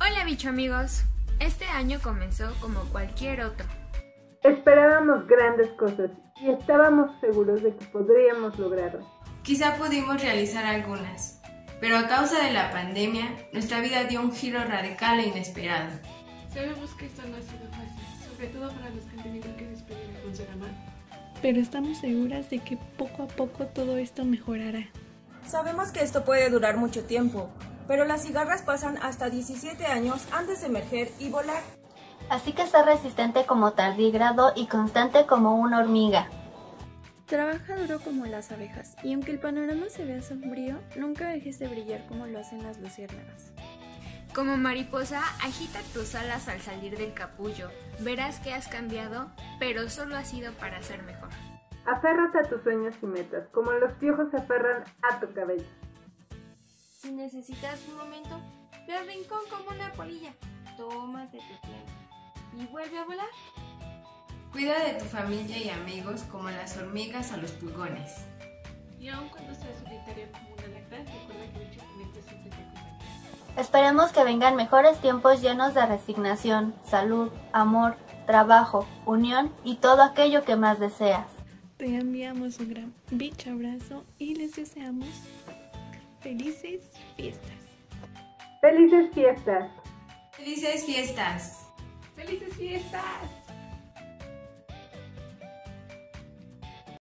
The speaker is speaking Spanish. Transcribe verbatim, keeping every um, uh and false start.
Hola bicho amigos, este año comenzó como cualquier otro. Esperábamos grandes cosas y estábamos seguros de que podríamos lograrlas. Quizá pudimos realizar algunas, pero a causa de la pandemia, nuestra vida dio un giro radical e inesperado. Sabemos que esto no ha sido fácil, sobre todo para los que han tenido que despedir a un ser amado. Pero estamos seguras de que poco a poco todo esto mejorará. Sabemos que esto puede durar mucho tiempo, pero las cigarras pasan hasta diecisiete años antes de emerger y volar. Así que sé resistente como tardígrado y constante como una hormiga. Trabaja duro como las abejas, y aunque el panorama se vea sombrío, nunca dejes de brillar como lo hacen las luciérnagas. Como mariposa, agita tus alas al salir del capullo. Verás que has cambiado, pero solo ha sido para ser mejor. Aférrate a tus sueños y metas, como los piojos se aferran a tu cabello. Si necesitas un momento, ve al rincón como una polilla. Tómate tu tiempo y vuelve a volar. Cuida de tu familia y amigos como las hormigas o los pulgones. Y aun cuando seas solitario como una lactante, recuerda que el chocolate siempre te acompaña. Esperemos que vengan mejores tiempos llenos de resignación, salud, amor, trabajo, unión y todo aquello que más deseas. Te enviamos un gran bicho abrazo y les deseamos felices fiestas. ¡Felices fiestas! ¡Felices fiestas! ¡Felices fiestas!